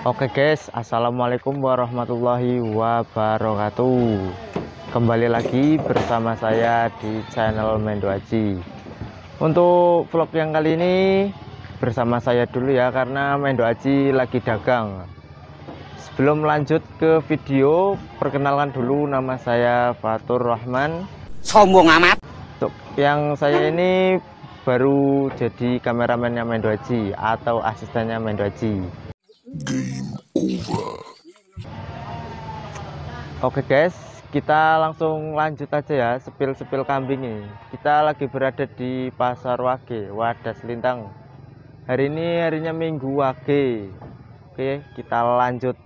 Oke guys, assalamualaikum warahmatullahi wabarakatuh. Kembali lagi bersama saya di channel Mendo Aji. Untuk vlog yang kali ini bersama saya dulu ya, karena Mendo Aji lagi dagang. Sebelum lanjut ke video, perkenalkan dulu, nama saya Fatur Rahman. Sombong amat. Untuk yang saya ini baru jadi kameramennya Mendo Aji atau asistennya Mendo Aji. Oke guys, kita langsung lanjut aja ya, sepil kambing ini. Kita lagi berada di Pasar Wage, Wadas Lintang. Hari ini harinya Minggu Wage. Oke, kita lanjut.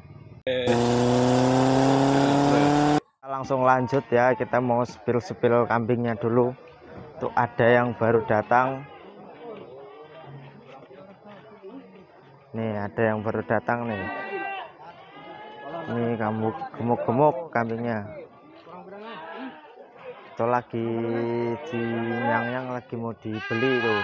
Kita langsung lanjut ya, kita mau sepil kambingnya dulu. Tuh ada yang baru datang. Nih ada yang baru datang nih. Ini kamu gemuk-gemuk kambingnya. Itu lagi yang lagi mau dibeli tuh.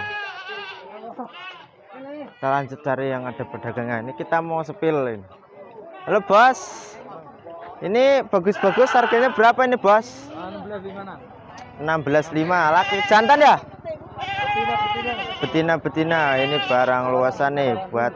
Kita lanjut cari yang ada pedagangan. Ini kita mau sepil ini. Halo bos. Ini bagus-bagus, harganya berapa ini bos? 16.5. Laki jantan ya? Betina. Ini barang luasan nih buat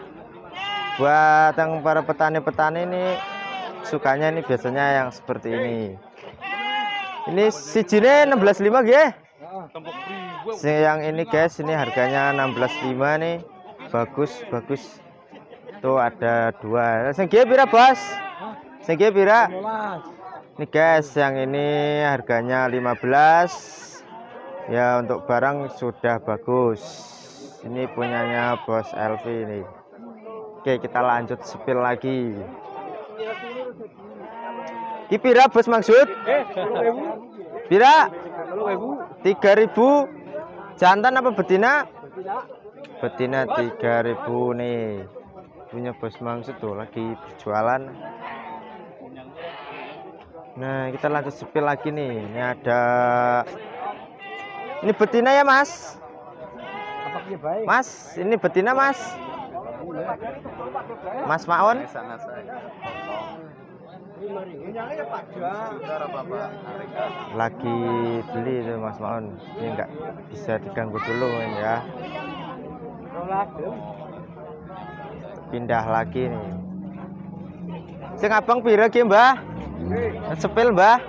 yang para petani ini sukanya ini biasanya yang seperti ini. Ini sijine 16.5 ya. Yang ini guys, ini harganya 16.5 nih. Bagus. Tuh ada dua. Sing pira bos? Sing pira? Ini guys, yang ini harganya 15. Ya untuk barang sudah bagus. Ini punyanya Bos Elvi ini. Oke, kita lanjut sepil lagi. Ki pira bos maksud? Pira? 3.000. Jantan apa betina? Betina 3.000 nih. Punya bos maksud tuh lagi berjualan. Nah, kita lanjut sepil lagi nih. Ini ada. Ini betina ya mas? Mas, ini betina mas? Mas Maon? Lagi beli itu Mas Maon. Ini enggak bisa diganggu dulu ya. Pindah lagi nih. Sing abang pira ki mbah? Sepil mbah?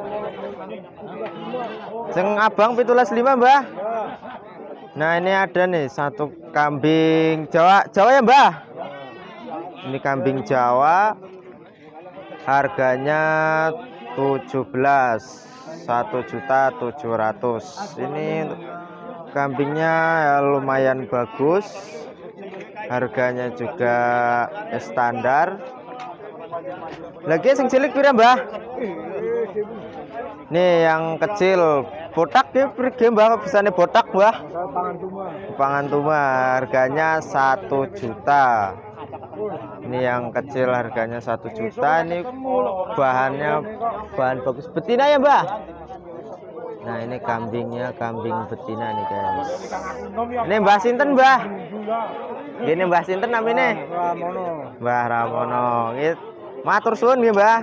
Sing abang 17.5 mbah? Nah ini ada nih satu kambing Jawa ya mbah. Ini kambing Jawa, harganya 17, 1.700.000. Ini kambingnya ya, lumayan bagus, harganya juga standar. Lagi sing cilik pira mbah? Nih yang kecil botak ya, pergi mbah, bisane botak mbah. Pangan tuma harganya 1 juta. Ini yang kecil harganya 1 juta. Ini bahan bagus, betina ya mbah. Nah ini kambingnya, kambing betina nih guys. Ini mbah sinten mbah? Ini mbah sinten namanya? Mbah Ramono. Matur suwun nggih mbah.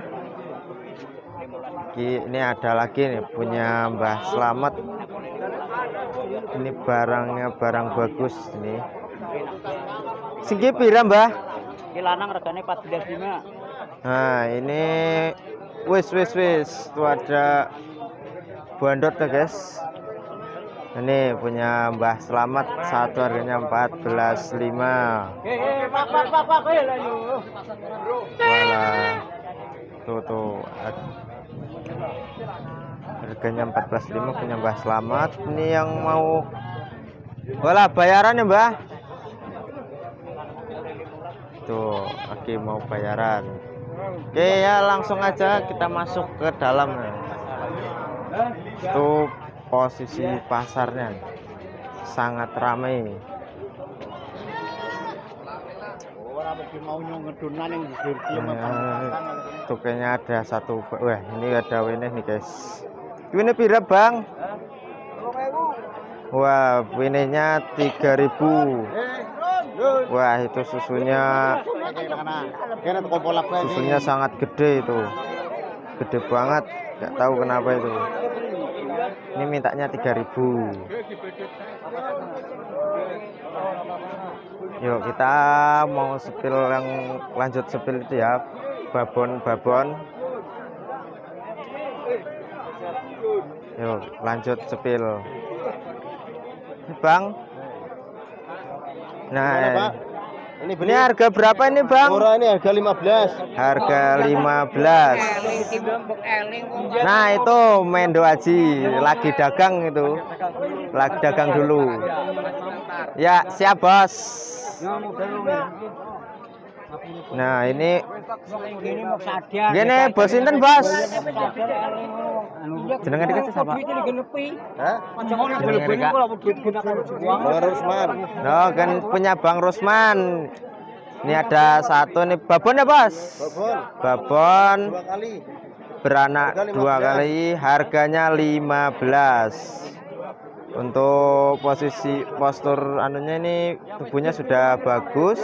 Ini ada lagi nih punya Mbah Slamet. Ini barangnya barang bagus nih. Singgi pira mbah? Iki lanang regane 14.5. Nah ini wis tuh ada bandot ya guys. Ini punya Mbah Slamet, satu harganya 14.5. Tuh harganya 14.5 punya Mbah Slamet. Ini yang mau bola bayaran ya mbah. Tuh lagi mau bayaran. Oke ya, langsung aja kita masuk ke dalam. Tuh posisi pasarnya sangat ramai. Tuh kayaknya ada satu. Wah ini ada wene nih guys. Ini pira bang? Wah, winenya 3.000. Wah, itu susunya sangat gede itu. Gede banget, nggak tahu kenapa itu. Ini mintanya 3.000. Yuk kita mau sepil yang lanjut sepil itu ya, babon. Yuk lanjut sepil Bang. Nah, ini harga berapa ini Bang? Murah, ini harga 15. Harga 15. Nah itu Mendo Haji lagi dagang itu. Lagi dagang dulu. Ya siap bos. Nah ini gini bos Inten bos. Jenengan dikasih siapa? Rusman. Oh kan punya Bang Rusman. Ini ada satu nih babon ya bos. Babon. 2 kali. Beranak 2 kali. Harganya 15. Untuk posisi postur anunya ini tubuhnya sudah bagus.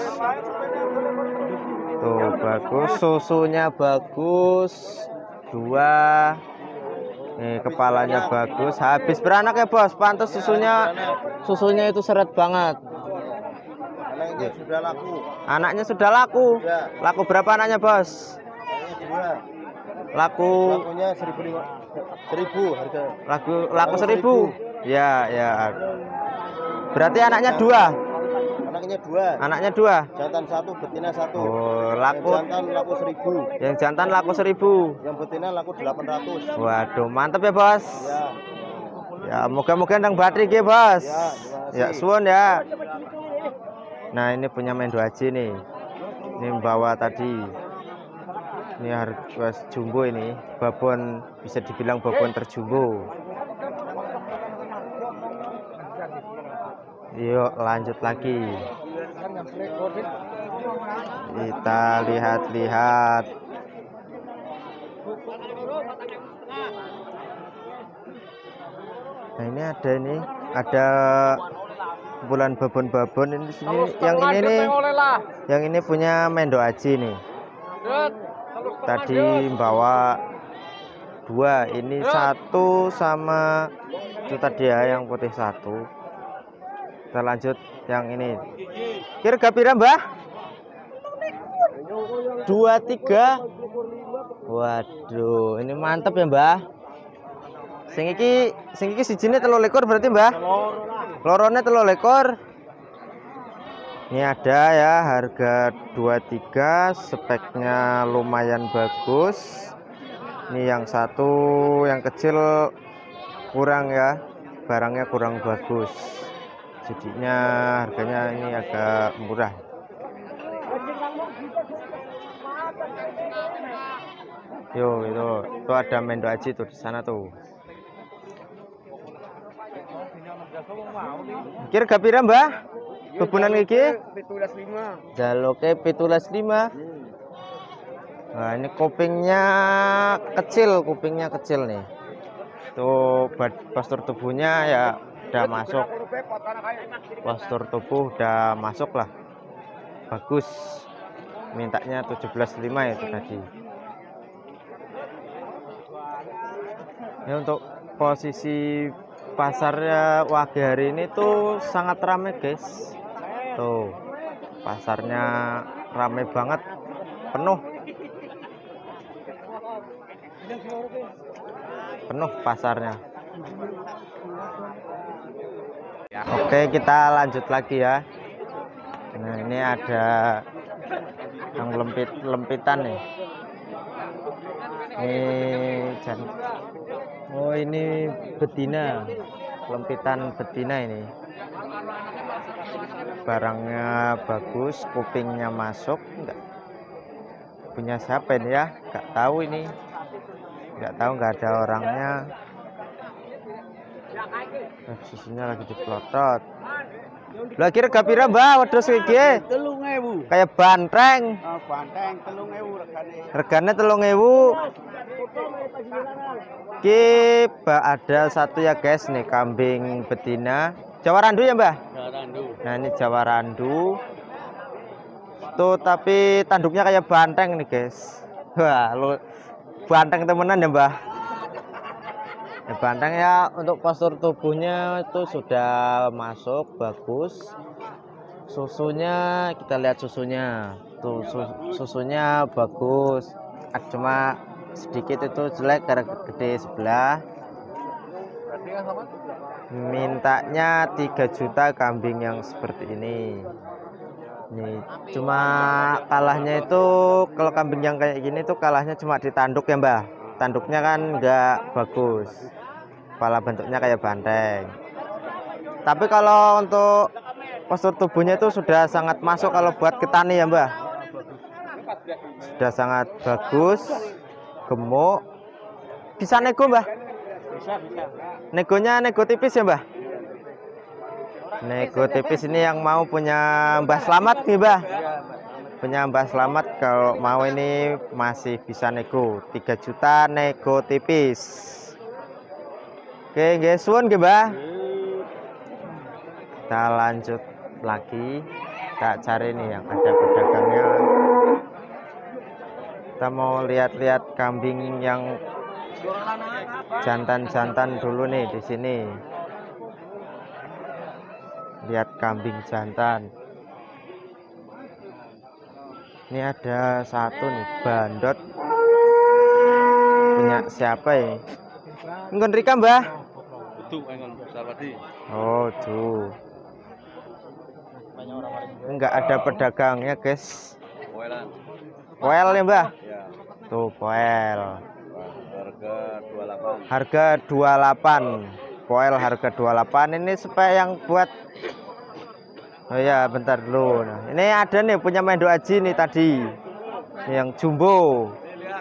Tuh bagus, susunya bagus. 2. Nih kepalanya bagus. Habis beranak ya bos. Pantas susunya itu seret banget. Anaknya sudah laku. Anaknya sudah laku. Laku berapa anaknya bos? Laku. Lakunya 1.000 harga. Laku 1.000. Ya. Berarti anaknya 2. Anaknya 2. Jantan 1, betina 1. Oh, laku. Jantan laku 1.000. Yang jantan laku 1.000. Yang betina laku 800. Waduh, mantap ya, Bos. Ya. Ya, moga-moga ndang batri ya, Bos. Ya, suwun ya. Nah, ini punya Mendo Haji nih. Ini bawa tadi. Ini harga jumbo ini. Babon, bisa dibilang babon terjumbo. Yuk lanjut lagi. Kita lihat-lihat. Nah ini ada kumpulan babon-babon ini sini. Yang ini punya Mendo Haji nih. Tadi bawa 2, ini 1 sama itu tadi ya yang putih 1. Kita lanjut yang ini. Kira pira Mbah? 23. Waduh, ini mantap ya Mbah. Sing iki sijine 23 berarti Mbah? Lorone 23. Ini ada ya harga 23, speknya lumayan bagus. Ini yang 1, yang kecil kurang ya, barangnya kurang bagus. Jadinya harganya ini agak murah. Yo itu ada Mendo Haji tuh di sana tuh. Kira pira Mbah? Bebunan iki 17.5. jaloke 17.5. Nah, ini kupingnya kecil nih. Tuh postur tubuhnya ya udah masuk. Postur tubuh udah masuk lah. Bagus. Mintanya 17.5 itu tadi. Ini untuk posisi pasarnya Wage hari ini tuh sangat ramai guys. Tuh pasarnya ramai banget, penuh pasarnya. Oke kita lanjut lagi ya. Nah ini ada yang lempitan nih. Oh ini betina, lempitan betina ini. Barangnya bagus, kupingnya masuk. Enggak punya siapa ini ya? Enggak tahu ini. Enggak tahu, enggak ada orangnya. Susunya lagi diplotot. Lah kira pira Mbah wedhus iki? 3.000. Kayak banteng. Banteng 3.000 Regane regane. 3.000. Ada satu ya guys nih, kambing betina Jawa Randu ya Mbah? Jawa Randu. Nah ini Jawa Randu itu tapi tanduknya kayak banteng nih guys. Wah, lu banteng temenan ya Mbah. Ya, banteng ya. Untuk postur tubuhnya itu sudah masuk bagus. Susunya kita lihat susunya tuh, susunya bagus, cuma sedikit itu jelek karena gede sebelah. Mintanya 3 juta kambing yang seperti ini. Nih, cuma kalahnya itu kalau kambing yang kayak gini tuh kalahnya cuma di tanduk ya Mbah. Tanduknya kan nggak bagus, kepala bentuknya kayak banteng. Tapi kalau untuk postur tubuhnya itu sudah sangat masuk kalau buat ketani ya Mbah. Sudah sangat bagus, gemuk. Bisa nego Mbah? Bisa. Negonya nego tipis ya Mbah? Nego tipis ini yang mau punya Mbah Slamet nih Mbah. Punya Mbah Slamet kalau mau ini masih bisa nego 3 juta nego tipis. Oke guys, suwun nggih Mbah. Kita lanjut lagi, kita cari nih yang ada pedagangnya. Kita mau lihat-lihat kambing yang jantan-jantan dulu nih di sini. Lihat kambing jantan. Ini ada satu nih bandot. Punya siapa ya? Ngon Rika Mbah? Oh tuh. Enggak ada pedagangnya guys. Poel ya Mbah? Tuh poel. Harga 28. Poel harga 28. Ini supaya yang buat. Oh ya, bentar dulu. Nah, ini ada nih punya Mendo Aji nih tadi. Ini yang jumbo.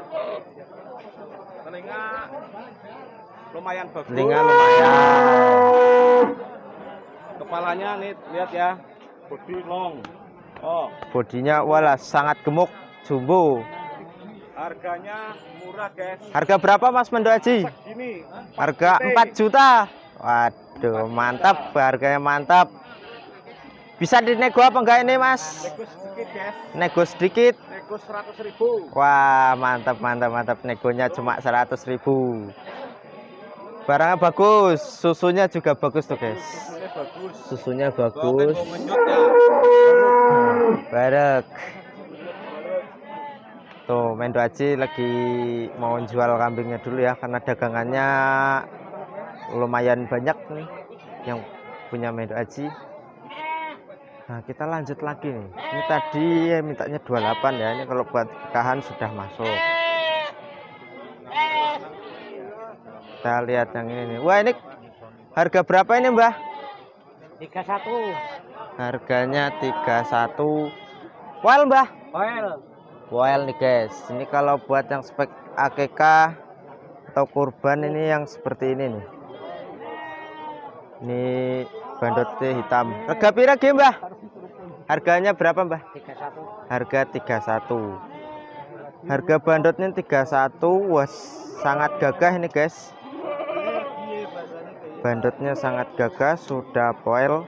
Telinga lumayan bagus. Telinga lumayan. Kepalanya nih lihat ya. Body long. Oh. Bodinya walah sangat gemuk, jumbo. Harganya murah guys. Harga berapa Mas Mendo Aji? Gini. Harga 4 juta. Waduh, mantap, harganya mantap. Bisa dinego apa enggak ini Mas? Nego sedikit guys. Nego sedikit. Nego 100.000. Wah, mantap. Negonya cuma 100.000. Barangnya bagus, susunya juga bagus tuh guys. Susunya bagus. Barek. Tuh, Mendo Aji lagi mau jual kambingnya dulu ya, karena dagangannya lumayan banyak nih yang punya Mendo Aji. Nah, kita lanjut lagi nih. Ini tadi mintanya 28 ya. Ini kalau buat nikahan sudah masuk. Kita lihat yang ini nih. Wah, ini harga berapa ini, Mbah? 31. Harganya 31. Poel, Mbah. Poel nih, guys. Ini kalau buat yang spek akekah atau kurban ini yang seperti ini nih. Ini bandotnya hitam. Harga pira ge, Mbah? Harganya berapa, Mbah? 31. Harga 31. Harga bandotnya 31. Wah, sangat gagah ini, guys. Bandotnya sangat gagah, sudah poel.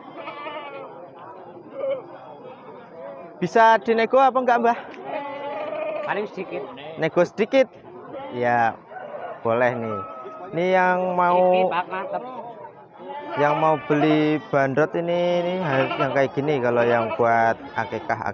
Bisa dinego apa enggak, Mbah? Paling sedikit. Nego sedikit. Ya, boleh nih. Ini yang mau Mantap. yang mau beli bandot ini yang kayak gini. Kalau yang buat akekah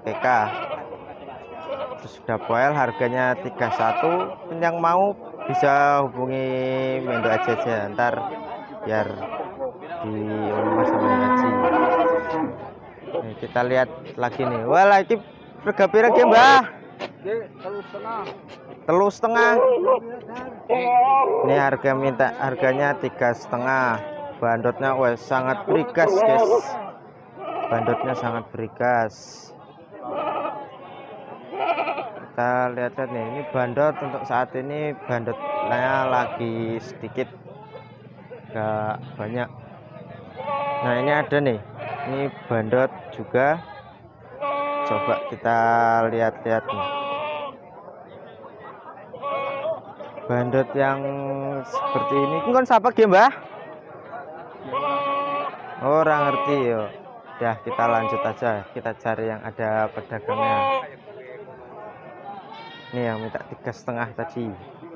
itu sudah poel, harganya 31. Yang mau bisa hubungi Mendo Aji aja ntar biar di Mas sama Aji. Nih, kita lihat lagi nih. Wah, lagi harga pira ge, Mbah? 3,5. Ini harganya 3,5. Bandotnya wes sangat berigas, guys. Bandotnya sangat berigas. Kita lihat nih, ini bandot untuk saat ini bandotnya lagi sedikit, gak banyak. Nah, ini ada nih, ini bandot juga. Coba kita lihat-lihat nih. Bandot yang seperti ini kan siapa ge, Mbah? Orang ngerti yo. Udah, kita lanjut aja, kita cari yang ada pedagangnya. Ini yang minta 3,5 tadi.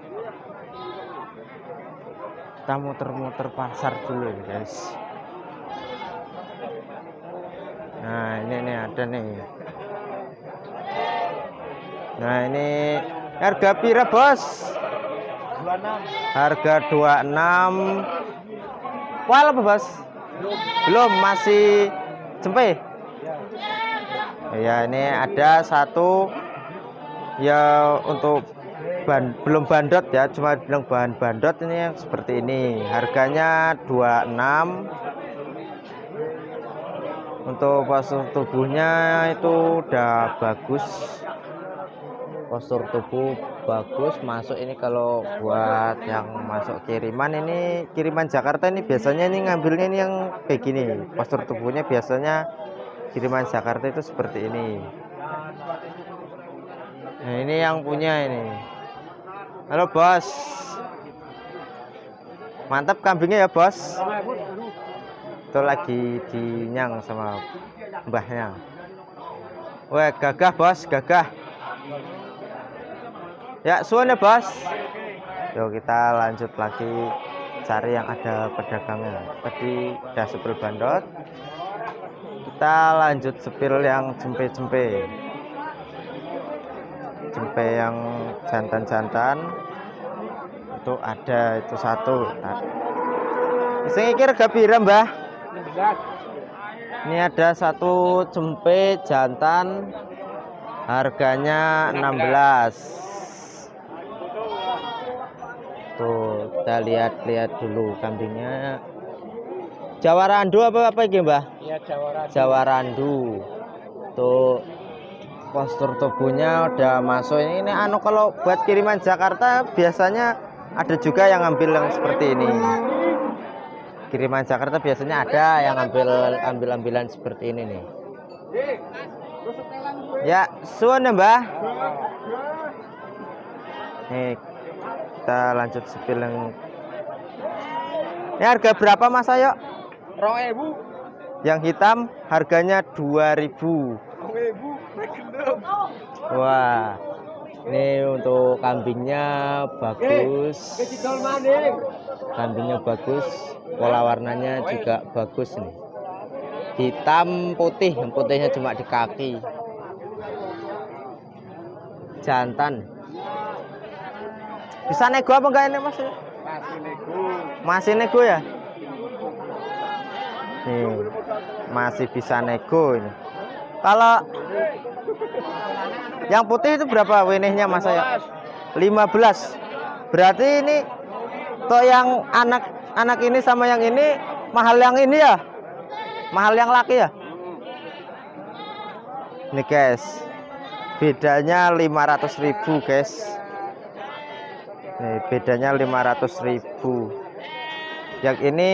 Kita muter-muter pasar dulu guys. Nah ini nih ada nih. Nah ini harga pira bos? 26. Harga 26. Wal apa bos? Belum, masih cempe. Ya ini ada satu ya untuk belum bandot ya, cuma bilang bahan bandot ini yang seperti ini. Harganya 26. Untuk postur tubuhnya itu udah bagus. Postur tubuh bagus, masuk ini kalau buat yang masuk kiriman, ini kiriman Jakarta ini biasanya ini ngambilnya ini yang kayak gini. Postur tubuhnya biasanya kiriman Jakarta itu seperti ini. Nah ini yang punya ini. Halo bos, mantap kambingnya ya bos. Itu lagi dinyang sama mbahnya. Wah gagah bos, gagah. Ya suan ya bos. Yuk kita lanjut lagi cari yang ada pedagangnya. Tadi udah sepil bandot, kita lanjut sepil yang jempe-jempe. Jempe yang jantan-jantan itu ada, itu satu. Sing iki rega pira, Mbah? 16. Ini ada satu jempe jantan, harganya 16. Tuh, kita lihat-lihat dulu kambingnya. Jawa Randu apa ini, Mbah? Iya, Jawa Randu. Jawa Randu. Tuh, postur tubuhnya udah masuk. Ini anu kalau buat kiriman Jakarta biasanya ada juga yang ngambil yang seperti ini. Kiriman Jakarta biasanya ada yang ambil-ambilan seperti ini nih. Ya, suun ya, Mbah. Nih, kita lanjut sepil yang. Ini harga berapa Mas Ayo? 2.000. Yang hitam harganya 2.000. 2.000. Wah, ini untuk kambingnya bagus. Kambingnya bagus, pola warnanya juga bagus nih. Hitam putih, yang putihnya cuma di kaki. Jantan. Bisa nego apa enggak ini Mas? Masih nego. Masih nego ya? Nih, masih bisa nego ini. Kalau yang putih itu berapa wenehnya Mas ya? 15. Berarti ini toh yang anak ini sama yang ini mahal yang ini ya? Mahal yang laki ya? Nih guys. Bedanya 500.000 guys. Nih bedanya 500.000. Yang ini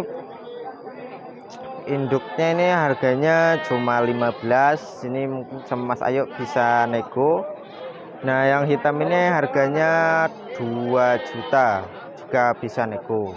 induknya ini harganya cuma 15. Ini mungkin sama Mas Ayo bisa nego. Nah yang hitam ini harganya 2 juta juga bisa nego.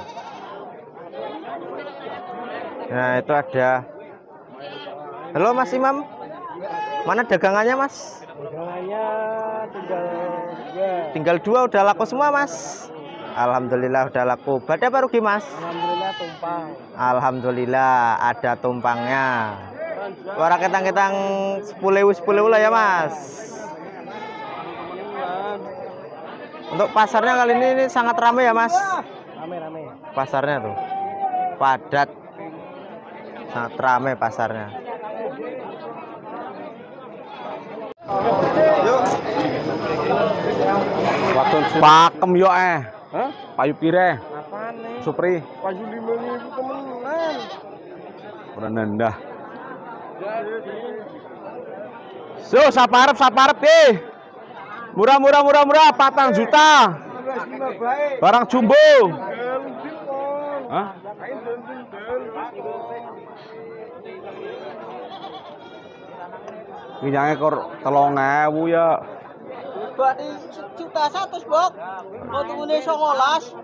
Nah itu ada. Halo Mas Imam, mana dagangannya Mas? Dagangannya Tinggal 2 udah laku semua Mas. Alhamdulillah udah laku. Badai apa rugi Mas? Alhamdulillah tumpang. Alhamdulillah ada tumpangnya. Orang ketang-ketang 10.000 lah ya Mas. Untuk pasarnya kali ini sangat ramai ya Mas. Rame-rame. Pasarnya tuh padat, sangat ramai pasarnya. Pakem yo payu pire. Apaan nih? Supri. Payu 5.000 temenan. Ora nendah. So, saparep murah 4 juta. Barang jumbo. Hah? Minyak ekor 3.000 ya. Berarti 1.100.000, Bok. Mau tungune 19.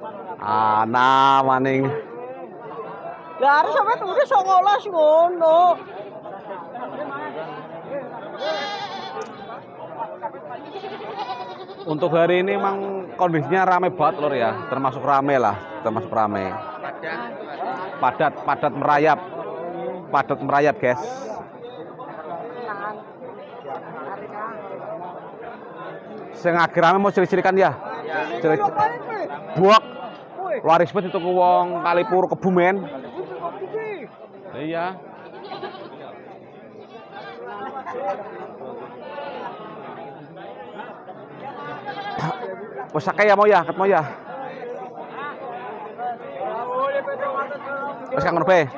Ana maning. Ya harus sampai tungune 19 ngono. Untuk hari ini emang kondisinya rame banget lor ya, termasuk rame lah, termasuk rame. Padat merayap guys. Sing akhir rame mau cilik-cilikan ya. Buak. Laris banget itu wong Kalipur Kebumen. Iya. Wes akeh ya mau ya, ketemu ya. Wes kangen be.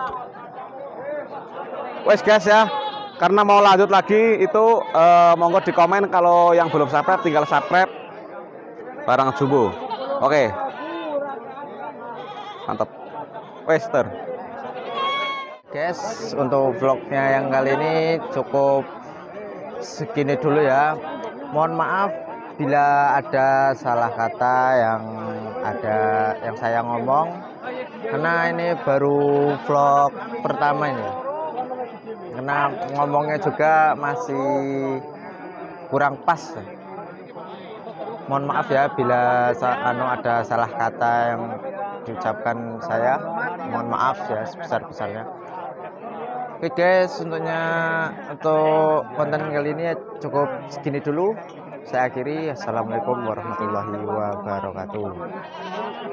Wes guys ya, karena mau lanjut lagi itu monggo di komen kalau yang belum subscribe tinggal subscribe barang jumbo. Oke. Mantap. Wes ter. Guys, untuk vlognya yang kali ini cukup segini dulu ya. Mohon maaf bila ada salah kata yang saya ngomong, karena ini baru vlog pertama ini. Karena ngomongnya juga masih kurang pas. Mohon maaf ya bila ada salah kata yang diucapkan saya. Mohon maaf ya sebesar-besarnya. Oke guys, untuk konten kali ini cukup segini dulu. Saya akhiri. Assalamualaikum warahmatullahi wabarakatuh.